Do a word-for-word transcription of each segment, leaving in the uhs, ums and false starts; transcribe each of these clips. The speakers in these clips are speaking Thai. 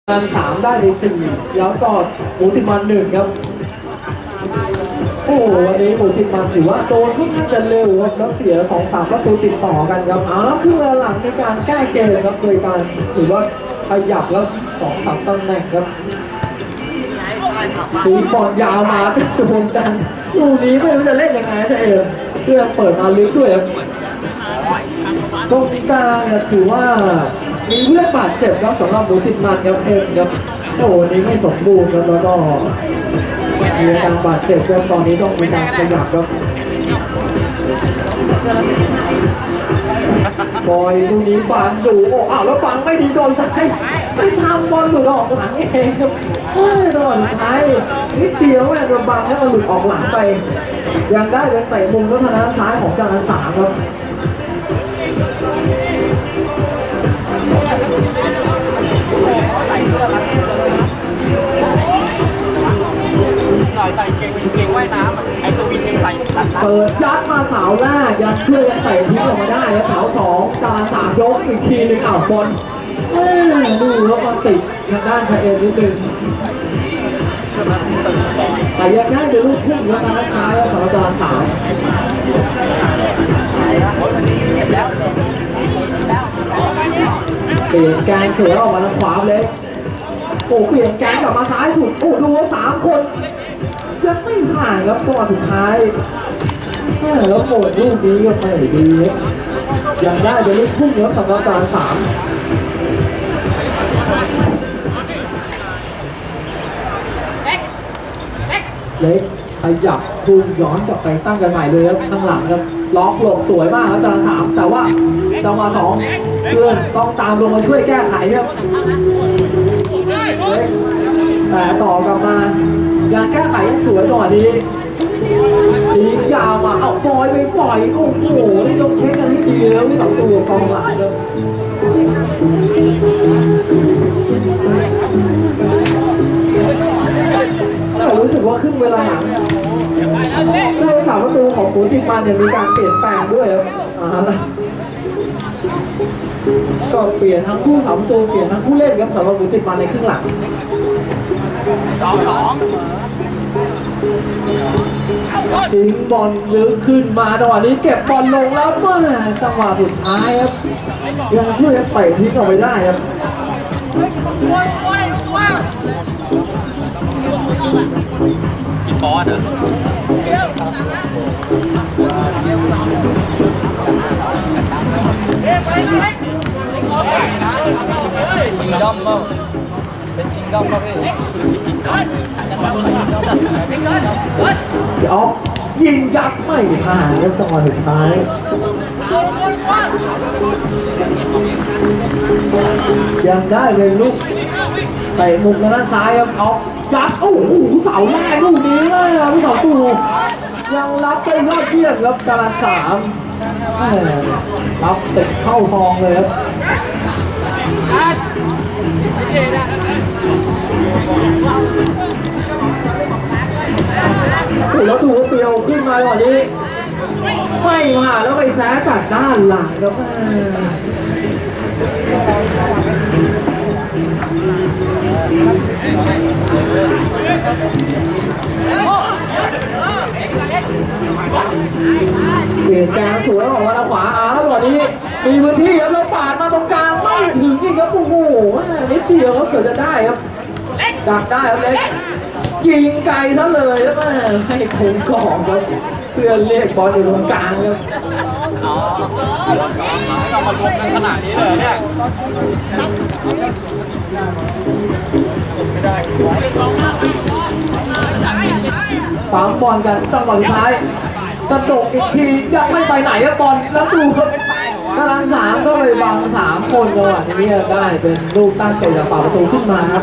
งานสามได้ในสี่แล้วก็หมูติมันหนึ่งครับโอ้วันนี้หมูติมันถือว่าโดนค่อนข้างจะเร็วครับแล้วเสียสองสามประตูติดต่อกันครับอ้าวคือหลังในการแก้เกมครับโดยการถือว่าขยับแล้วสองสามตำแหน่งครับตีบอลยาวมาเป็นโดนกันลูกนี้ไม่รู้จะเล่นยังไงใช่เองเพื่อเปิดมาลึกด้วยครับตรงกลางถือว่ามีเพื่อนบาดเจ็บครับสำหรับหมูติดมันครับเอ็มครับโอ้นี้ไม่สมบูรณ์ครับแล้วก็มีอาการบาดเจ็บครับตอนนี้ต้องมีการขยับครับบอยลูกนี้บานดูโอ้อ้าวแล้วฟังไม่ดีโดนซ้ายไม่ทำบอลหลุดออกหลังเองครับโอ้ยโดนท้ายนิดเดียวแม่โดนบังแล้วมันหลุดออกหลังไปยังได้เป็นเตะมุมแล้วทางด้านซ้ายของจานสามครับใส่เก่งเก่งว่ายน้ำไอ้ตัววินยังใส่เปิดยัดมาเสาแรกยัดเพื่อยังเตะทิ้งออกมาได้แล้วเสาสองจานสามยกอีกทีหนึ่งอ้าวบอลดูแล้วก็ติดทางด้านชายเอ็นนิดนึงแต่ยังได้เป็นลูกพุ่งแล้วนะท้ายแล้วของจานสามเปลี่ยนแกนเสือออกมาทางขวาเลยโอ้เปลี่ยนแกนกลับมาซ้ายสุดโอ้ดูว่าสามคนยังไม่ผ่านครับตัวสุดท้ายแล้วโหดลูกนี้ก็ไม่ดียังได้เป็นลูกพุ่งแล้วสำหรับจานสามเล็กขยับพุ่งย้อนกลับไปตั้งกันใหม่เลยครับข้างหลังครับล็อกหลบสวยมากครับจานสามแต่ว่าจังหวะสองเพื่อนต้องตามลงมาช่วยแก้ไขครับเล็กแต่ต่อกลับมายังแก้ไขยังสวยจังหวะนี้ทียาวมาเอาปล่อยไปปล่อยโอ้โหนี่ต้องเช็คกันให้ดีแล้วที่สองตัวกองหลังเลยแต่รู้สึกว่าครึ่งเวลาหลังผู้รักษาประตูของปูติมันเนี่ยมีการเปลี่ยนแปลงด้วยครับก็เปลี่ยนทั้งคู่สามตัวเปลี่ยนทั้งคู่เล่นครับสำหรับปูติมันในครึ่งหลังสองสองทิ้งบอลลึกขึ้นมาจังหวะนี้เก็บบอลลงแล้วเมื่อจังหวะสุดท้ายครับยังช่วยเตะทิ้งออกไปได้ครับอีปอนเหรอชิงดอมมั้งเป็นชิงดอมมั้งพี่ออฟยิงยัดไม่ผ่านแล้วจังหวะสุดท้ายยังได้เป็นลูกใส่มุมด้านซ้ายครับออฟยัดโอ้โหเสาแรกลูกนี้เลยนะพี่สองตัวยังรับได้ยอดเยี่ยมครับจานสามรับติดเข้าทองเลยครับแล้วดูเปียวขึ้นมาตอนนี้ไม่ผ่านแล้วไปแซะจากด้านหลังครับเปลี่ยนแกนสวยออกมาทางขวาอาแล้วตอนนี้มีพื้นที่ครับแล้วปาดมาตรงกลางไม่ถึงจริงครับโอ้โหนิดเดียวเขาเกือบจะได้ครับดักได้ครับเล็กยิงไกลซะเลยแล้วก็ให้โค้งกล่องครับเพื่อนเรียกบอลอยู่ตรงกลางครับอ๋อเรามารวมกันขนาดนี้เลยเนี่ยปั๊มบอลกันจังหวะสุดท้ายกระโดดอีกทียังไม่ไปไหนครับบอลแล้วดูครับกำลังสามก็เลยบังสามคนจังหวะนี้ได้เป็นลูกตั้งใจจะเป่าประตูขึ้นมาครับ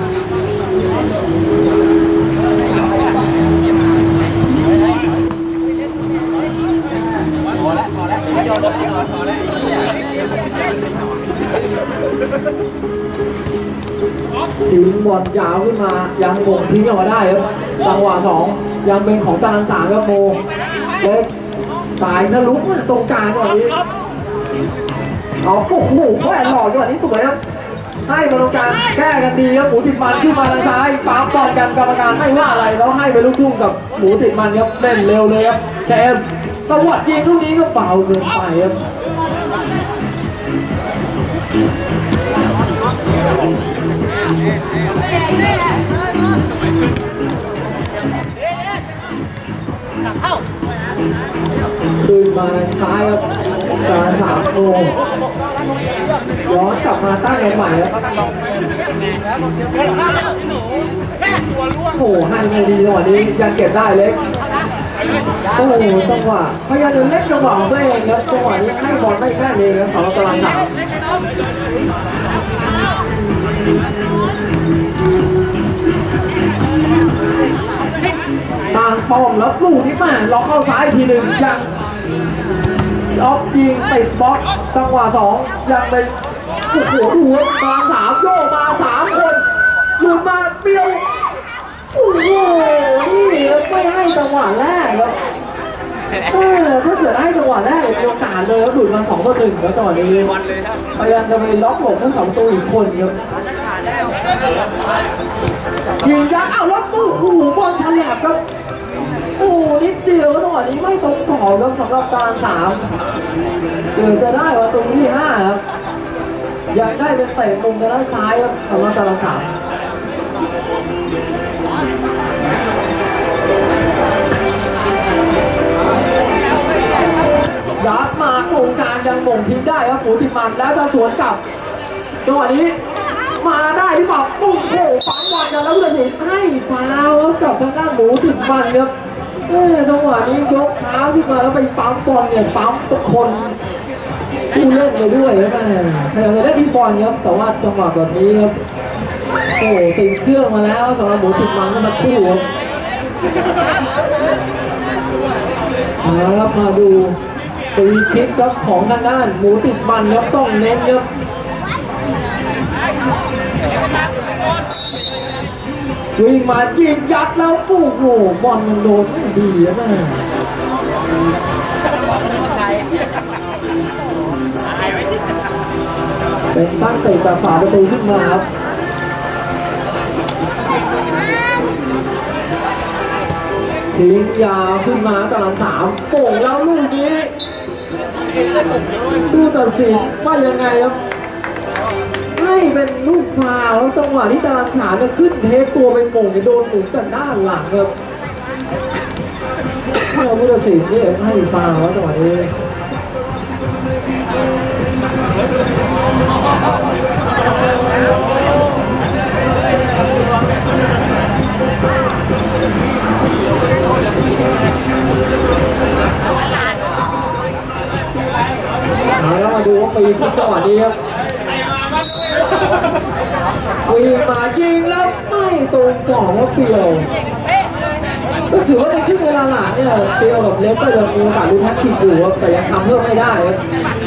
ทิ้งบอลยาวขึ้นมายังมงทิ้งออกมาได้ครับจังหวะสองยังเป็นของจานสามครับโมเล็กสายทะลุตรงกลางตรงนี้ เอาโอ้โหแหวนหล่อจังหวะนี้สวยครับให้มาตรงกลางแก้กันดีครับหมูติดมันขึ้นมาทางซ้ายปั๊มบอลกันกรรมการไม่ว่าอะไรแล้วให้ไปลูกทุ่งกับหมูติดมันครับเล่นเร็วเลยครับแชมป์ตะวัดยิงลูกนี้ก็เบาเกินไปครับคืนมาทางซ้ายครับการสามโมงย้อนกลับมาตั้งกันใหม่ครับโอ้โหให้ไม่ดีจังหวะนี้ยังเก็บได้เล็กโอ้โหจังหวะพยายามจะเล็กจังหวะของตัวเองครับจังหวะนี้ให้บอลได้แค่นี้ครับสำหรับตารางสามตางป้อมแล้วลูกนี้มาล็อกเข้าซ้ายทีหนึ่งยังล็อกยิงติดบล็อกจังหวะสองยังเป็นโอ้โหดูตารางสามโยกมาสามคนหลุดมาเปรี้ยวโอ้โหนี่ไม่ให้จังหวะแรกครับถ้าเกิดให้จังหวะแรกมีโอกาสเลยแล้วหลุดมาสองต่อหนึ่งแล้วจังหวะนี้พยายามจะไปล็อกหลบทั้งสองตัวอีกคนครับยิงยัดอ้าวแล้วโอ้โหบอลฉลับครับโอ้นิดเดียวจังหวะนี้ไม่ตรงต่อครับสำหรับตารางสามเกิดจะได้ว่าตรงที่ห้าครับอยากได้เป็นเตะมุมด้านซ้ายครับสำหรับตารางสามยัดมาโครงการยังบ่งทิ้งได้ครับหมูติดมันแล้วจะสวนกลับจังหวะนี้มาได้ที่บอกปุ้งโผล่ปั๊มบอลกันแล้วจะหนีให้ฟาวกับทางด้านหมูติดมันครับเออจังหวะนี้ยกเท้าขึ้นมาแล้วไปปั๊มบอลเนี่ยปั๊มทุกคนผู้เล่นไปด้วยครับแม่ใช่เลยเล่นที่บอลครับแต่ว่าจังหวะแบบนี้ครับโอ้ติดเครื่องมาแล้วสำหรับหมูติดมันก็สักครู่ครับแล้วมาดูฟรีคิกครับของทางด้านหมูติดมันครับต้องเน้นครับวิ่งมายิงยัดแล้วปุ๊บโอ้บอลมันโดนไม่ดีนะแม่เป็นตั้งเตะจากฝาประตูขึ้นมาครับทิ้งยาวขึ้นมาตารางสามโป่งแล้วลูกนี้ดูตัดสินว่ายังไงครับให้เป็นลูกฟาวแล้วจังหวะที่ตารางสามจะขึ้นเทตัวไปโป่งโดนหมุนจากด้านหลังครับถ้าผู้ตัดสินนี่ให้ฟาวแล้วจังหวะนี้แล้วมาดูว่าปีที่จังหวะนี้ครับวีมายิงแล้วไม่ตรงกรอบว่าเปียวก็ถือว่าในครึ่งเวลาหลังเนี่ยเปียวกับเล็กก็ยังมีโอกาสลุ้นแท็กซี่อยู่ครับแต่ยังทำเพิ่มไม่ได้ครับ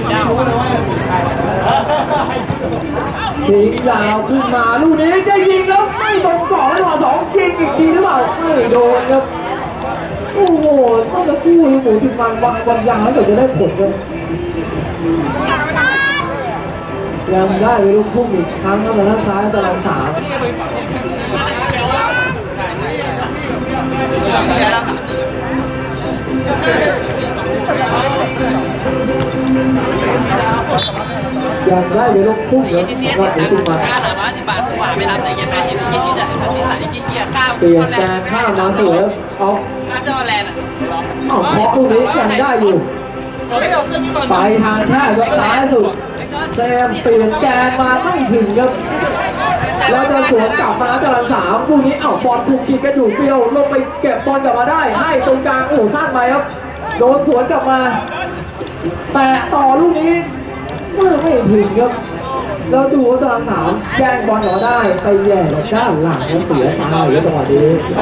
ยิงยาวขึ้นมาลูกนี้จะยิงแล้วไม่ตรงกรอบให้หน่อสองยิงอีกทีหรือเปล่าไม่โดนครับโอ้โหต้องจะกู้หมูถึงมันวันวันยาวให้เกิดจะได้ผลครับยังได้ไปลูกพุ่งอีกครั้งครับทางด้านซ้ายตารางสามยังได้ไปลูกพุ่งครับว่าถึงจุดมาเปลี่ยนแปลงข้ามมาสวยเอาเอาเพราะลูกนี้ยังได้อยู่ไปทางแค่ยกซ้ายสุดแซมเปลี่ยนแกนมาไม่ถึงครับแล้วจะสวนกลับมาจารสามลูกนี้เอ้าบอลถูกกินกันอยู่เปรี้ยวลงไปเก็บบอลกลับมาได้ให้ตรงกลางโอ้สั้นไปครับโดนสวนกลับมาแต่ต่อลูกนี้ไม่ไม่ถึงครับเราดูว่าจารสามแย่งบอลกลับมาได้ไปแย่ด้านหลังแล้วเสียทางเลยจังหวะนี้เอา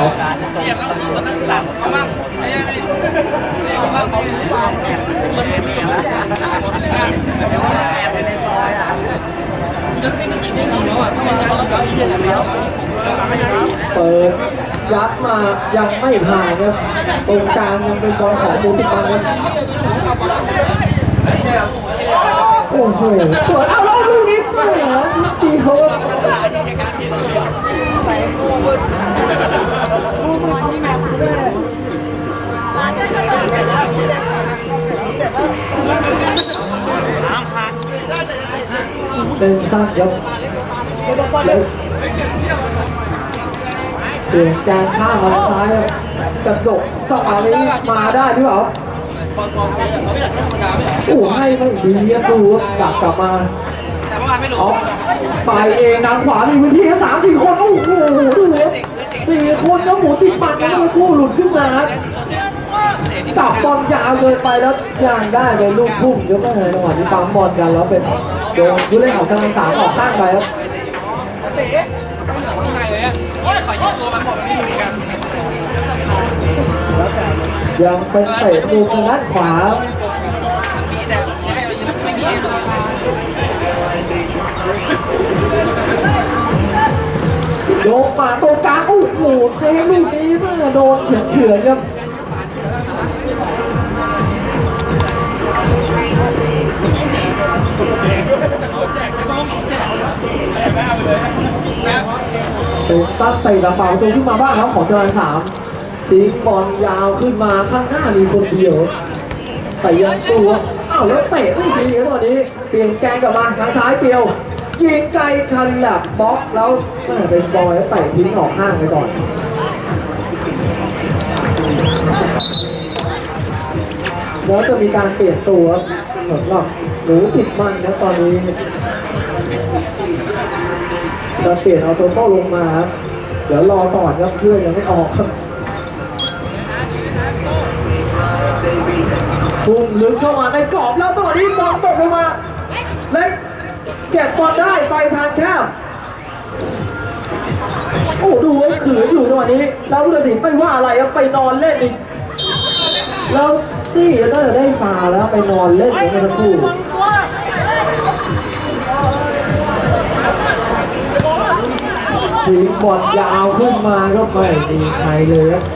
เปิดยัดมายังไม่ผ่านครับตรงกลางยังเป็นบอลของมูติมันครับโอ้โหเปิดเอาแล้วลูกนี้เสียทีเขาเป็นสั้นครับแล้วเปลี่ยนแกนข้างมาซ้ายกระดกสองอันนี้มาได้หรือเปล่าโอ้ให้ไม่ดีครับดูกลับกลับมาเอาไปเองทางขวามีพื้นที่แค่สามสี่คนโอ้โหดูเลยสี่คนแล้วหมูติดปันกันทั้งคู่หลุดขึ้นมาครับจับบอลยาวเกินไปแล้วย่างได้เลยลูกพุ่งเยอะมากเลยจังหวะที่ปั๊มบอลกันแล้วเป็นโดนผู้เล่นของทางสามออกข้างไปครับยังเป็นเตะมุมทางด้านขวาโยกมาตรงกลางโอ้โหเทลูกนี้เมื่อโดนเฉือนๆครับเป็นตั้งเตะกระเป๋าตัวขึ้นมาบ้างครับของจรัญสามตีบอลยาวขึ้นมาข้างหน้ามีคนเดียวแต่ยังตัวอ้าวแล้วเตะไม่ดีครับตอนนี้เปลี่ยนแกงกลับมาทางซ้ายเปียวยิงไกลคันแลบบล็อกแล้วเป็นบอลแล้วเตะทิ้งออกห้างไปก่อนแล้วจะมีการเปลี่ยนตัวสำหรับหนูติดมันนะตอนนี้จะเปลี่ยนเอาโตโต้ลงมาครับเดี๋ยวรอก่อนครับเพื่อนยังไม่ออกครับพุ่งลึกเข้ามาในกรอบแล้วตัวนี้บอลตกลงมาเล็กเก็บบอลได้ไปทางแคบโอ้ดูไอ้ขืนอยู่จังหวะนี้แล้วผู้ตัดสินไม่ว่าอะไรครับไปนอนเล่นอีกแล้วนี่ก็จะได้ฟาแล้วไปนอนเล่นอย่างนั้นคู่ทีมบอลยาวขึ้นมาก็ไม่มีใครเลยครับ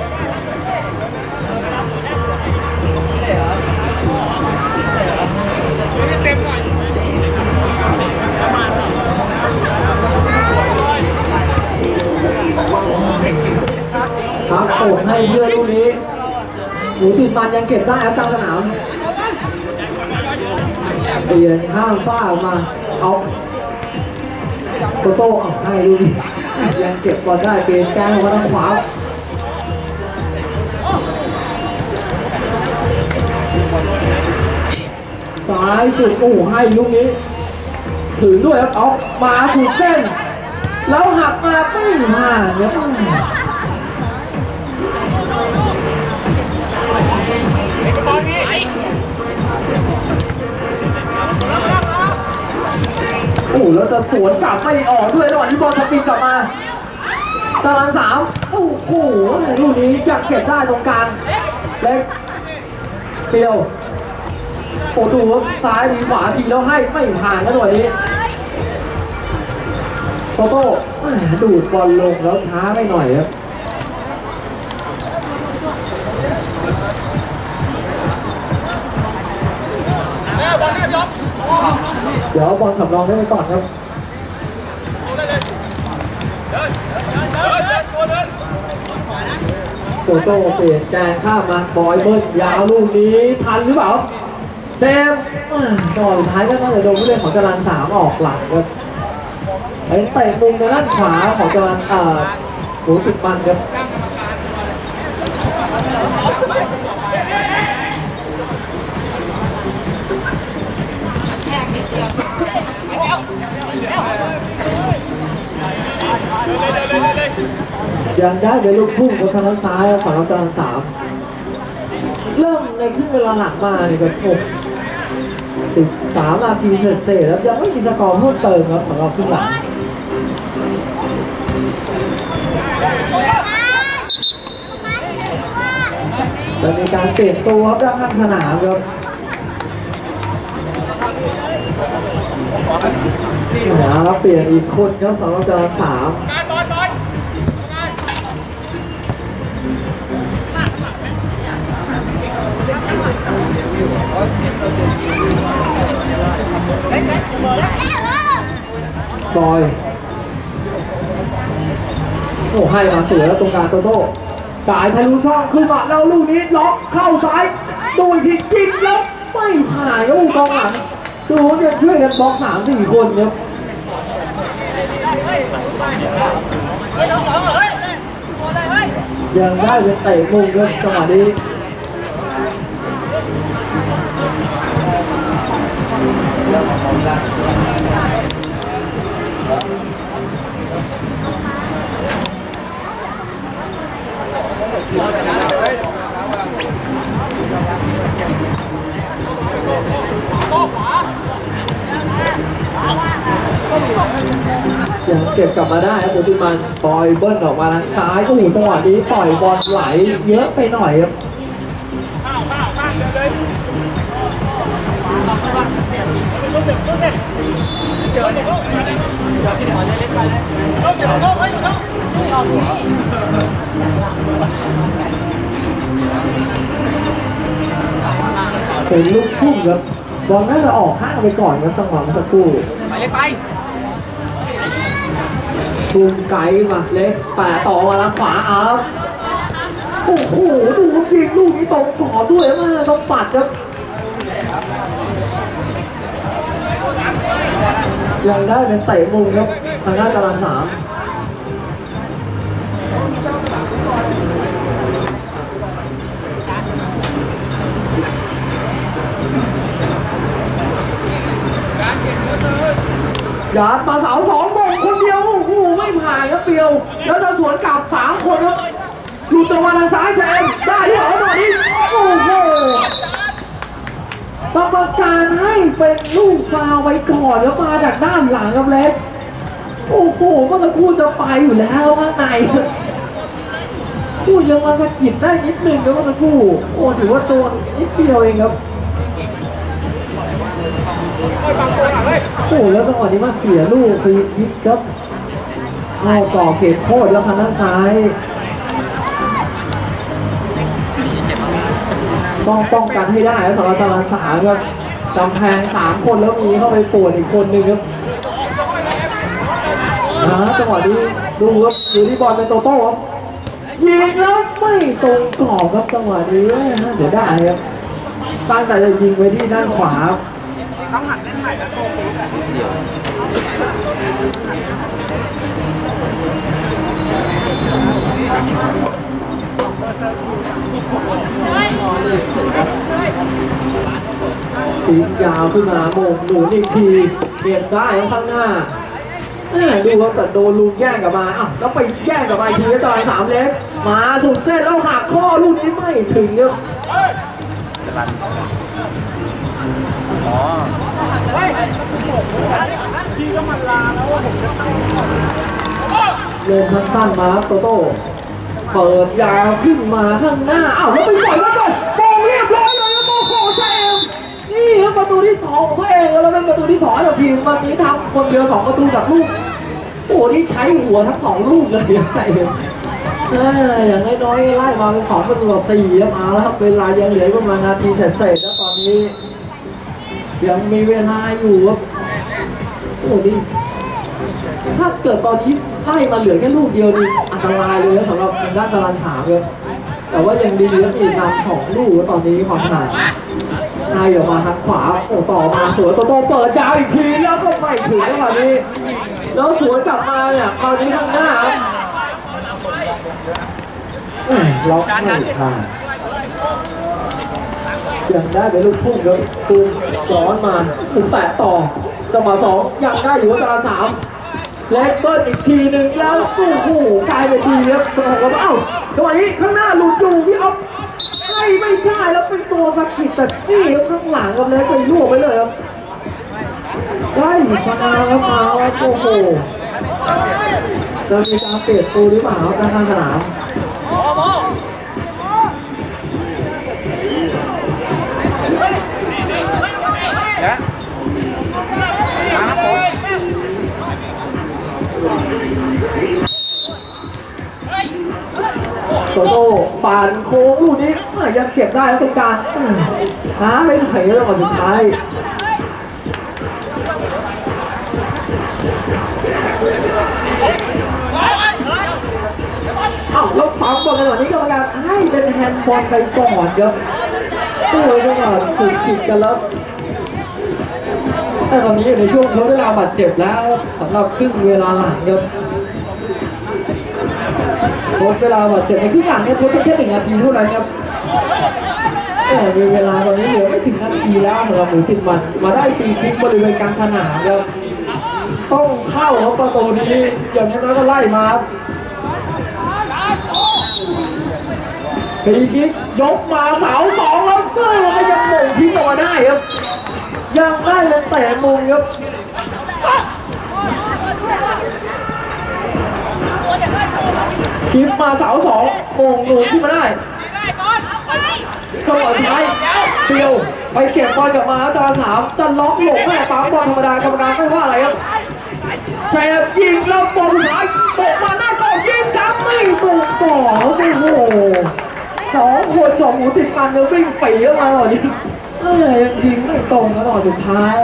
ครับโอนให้เพื่อนลูกนี้หนูติดมันยังเก็บได้ครับกลางสนามเปลี่ยนข้ามฟ้าออกมาเอาโตโต้เอาให้ลูกนี้ยังเก็บบอลได้เปลี่ยนแกงออกมาทางขวาซ้ายสุดโอ้ให้ลูกนี้ถือด้วยครับเอามาถูกเส้นแล้วหักมาไม่ห่างเนี่ยโอ้แล้วจะสวนกลับไม่ออกด้วยระหว่างที่บอลสปินกลับมาตารางสามโอ้โหลูกนี้จะเก็บได้ตรงกลางเล็กเปียวโอ้ดูซ้ายมีขวาทีแล้วให้ไม่ผ่านกันหน่อยนี้โตโต้ดูดบอลลงแล้วช้าไม่หน่อยครับเดี๋ยวบอลสำรองได้ไปก่อนครับโตโต้เปลี่ยนแกงข้ามมาบอยเบิ้ลยาวลูกนี้ทันหรือเปล่าเซมก่อนท้ายก็น่าจะโดนผู้เล่นของจรัญสามออกหลังครับไอ้เตะมุมในด้านขวาของจรัญอ่าหนูติดมันครับยังได้ในลูกพุ่งบนทางด้านซ้ายของจรัญสามเริ่มในครึ่งเวลาหลังมาเนี่ยแบบหกสิบสามนาทีเศษๆแล้วยังไม่มีสกอร์เพิ่มเติมครับสำหรับครึ่งหลังจะมีการเปลี่ยนตัวด้านข้างสนามครับแล้วเปลี่ยนอีกคนครับสำหรับจรัญสามบอยโอ้ให้มาสวยแล้วตรงกลางโตโต้กายทะลุช่องขึ้นมาแล้วลูกนี้ล็อกเข้าซ้ายดูอีกทีจริงแล้วไม่ผ่านก็กองหลังดูเนี่ยช่วยกันบล็อกสามสี่คนเนี่ยยังได้เป็นเตะมุมเลยจังหวะนี้ยังเก็บกลับมาได้ครับโดยที่มันปล่อยเบิ้ลออกมาทางซ้ายก็หูจังหวะนี้ปล่อยบอลไหลเยอะไปหน่อยครับเป็นลูกพุ่งครับบอลน่าจะออกข้างไปก่อนครับจังหวะเมื่อสักครู่ไปเลยไปทุ่มไกลมาเล็กแปะต่อมาทางขวาอัพโอ้โหดูยิงลูกนี้ตรงต่อด้วยมากต้องปัดครับยังได้เป็นเตะมุมครับทางด้านตารางสามยาดมาเสาสองบงคนเดียวโอ้โหไม่ผ่านครับเปียวแล้วจะสวนกลับสามคนครับหลุดตรงมาทางซ้ายแซมได้ที่หรอตอนนี้โอ้โหกรรมการให้เป็นลูกฟาวล์ไว้ก่อนแล้วมาจากด้านหลังครับเล็กโอ้โหเมื่อสักครู่จะไปอยู่แล้วข้างในผู้ยังมาสะกิดได้นิดนึงครับเมื่อสักครู่โอ้ถือว่าตัวนิดเดียวเองครับโอ้แล้วจังหวะนี้มาเสียลูกฟรีคิกครับเอาต่อเขตโทษแล้วทางด้านซ้ายต้องป้องกันให้ได้แล้วสำหรับตารางสามครับกำแพงสามคนแล้วมีเข้าไปปวดอีกคนนึงครับนะจังหวะนี้ดูครับอยู่ที่บอลเป็นโตโต้ครับยิงแล้วไม่ตรงกรอบครับจังหวะนี้เดี๋ยวได้ครับตั้งแต่จะยิงไว้ที่ด้านขวาต้องหันเล่นใหม่แล้วโซ่ซีเดี๋ยวตียาวขึ้นมาโมงหนุนอีกทีเปลี่ยนได้ข้างหน้าดูว่าแต่โดนลุงแย่งกลับมาอ้าวแล้วไปแย่งกลับมาอีกทีก็ต่อยสามเล็กมาสุดเส้นแล้วหักข้อลูกนี้ไม่ถึงเนี่ยอ๋อพี่ก็มันลาแล้วว่าผมจะเล่นสั้นๆมาครับโตโต้เปิดยาวขึ้นมาข้างหน้าอ้าวแล้วไปปล่อยแล้วก็โมงเรียบร้อยเลยแล้วโมโคเชมนี่ครับประตูที่สองของตัวเองแล้วเป็นประตูที่สองของทีมวันนี้ทำคนเดียวสองประตูจากลูกโอ้ที่ใช้หัวทั้งสองลูกเลยใส่เลยอย่างน้อยๆไล่มาเป็นสองประตูต่อสี่มาแล้วครับเวลายังเหลือประมาณนาทีเศษๆแล้วตอนนี้ยังมีเวลาอยู่ครับโอ้ดิถ้าเกิดตอนนี้ไล่มาเหลือแค่ลูกเดียวนี่อันตรายเลยนะสำหรับทางด้านตารางสามเลยแต่ว่ายังดีแล้วมีนำสองลูกตอนนี้ความหนาไล่ออกมาทางขวาโอ้ต่อมาสวนโตโต้เปิดยาวอีกทีแล้วก็ไม่ถึงแล้วตอนนี้แล้วสวนกลับมาเนี่ยตอนนี้ข้างหน้าล็อกไม่ทันยังได้เป็นลูกพุ่งครับตูนร้อนมาถึงแปดต่อจังหวะสองยังได้อยู่ตารางสามเล็กเบิ้ลอีกทีหนึ่งแล้วโอ้โหกลายเป็นดีครับสองแล้วเอ้าจังหวะนี้ข้างหน้าหลุดอยู่พี่อ๊อฟให้ไม่ได้แล้วเป็นตัวสกิดแต่นี่ครับข้างหลังครับเล็กไปล่วงไปเลยครับได้ฟาครับมาครับโอ้โหจะมีการเปลี่ยนตัวหรือเปล่าด้านข้างสนามโตโต้ปานโค้งลูกนี้ยังเก็บได้ตรงกลางหาไม่ไหวแล้วก่อนสุดท้ายฮนด์บอลไปก่อนครับตู้จังหวะถูกขิดกันแล้วแต่ตอนนี้อยู่ในช่วงทดเวลาบาดเจ็บแล้วสำหรับครึ่งเวลาหลังครับทดเวลาบาดเจ็บในครึ่งหลังเนี่ยทดแค่หนึ่งนาทีเท่านั้นครับแต่มีเวลาตอนนี้เหลือไม่ถึงนาทีแล้วสำหรับหมูสิบมันมาได้ฟรีคิกบริเวณกลางสนามครับต้องเข้าครับประตูนี้อย่างนี้แล้วก็ไล่มาฟรีคิกยกมาเสาสองแล้วก็ยังหม่งทิ้งออกมาได้ครับยังได้เลยแต่มุมครับชิปมาเสาสองโมงหนูขึ้นมาได้จังหวะท้ายเตียวไปเก็บบอลกลับมาอาจารย์ถามจะล็อกหลบแม่ปั๊มบอลธรรมดากรรมการไม่ว่าอะไรครับใช่ครับยิงแล้วบอลสุดท้ายตกมาหน้าก่อนยิงซ้ำไม่ตกต่อโอ้โหสองคนสองหมูติดกันแล้ววิ่งปีเข้ามาหน่อยนี้เอ้ยยังยิงไม่ตรงนะตอนสุดท้าย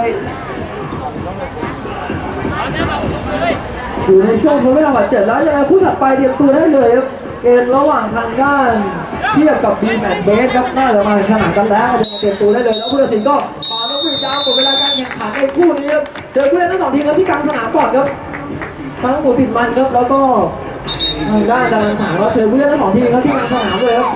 อยู่ในช่วงทดเวลาบาดเจ็บแล้วยังไงผู้ถัดไปเตรียมตัวได้เลยครับเกมระหว่างทางด้านเทียบกับบีแมตเบสครับน่าจะมาขนาดกันแล้วจะเตรียมตัวได้เลยแล้วผู้ตัดสินก็ขอต้องวิ่งดาวหมดเวลาการแข่งขันในคู่นี้ครับเจอผู้เล่นทั้งสองทีมครับที่กลางสนามก่อนครับทั้งหมูติดมันครับแล้วก็ทางด้านดาราสามก็เจอผู้เล่นทั้งสองทีมครับที่กลางสนามเลยครับ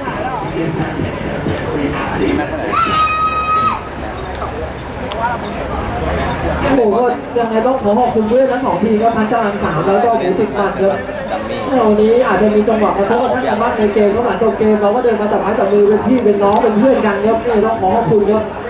โอ้โหก็ยังไงต้องขอขอบคุณผู้เล่นทั้งสองทีมครับทั้งจรัญสามแล้วก็หมูติดมันครับวันนี้อาจจะมีจังหวะกระทบกระทั่งกันบ้างในเกมก็หลังจบเกมเราก็เดินมาจับไม้จับมือเป็นพี่เป็นน้องเป็นเพื่อนกันครับนี่ต้องขอขอบคุณครับ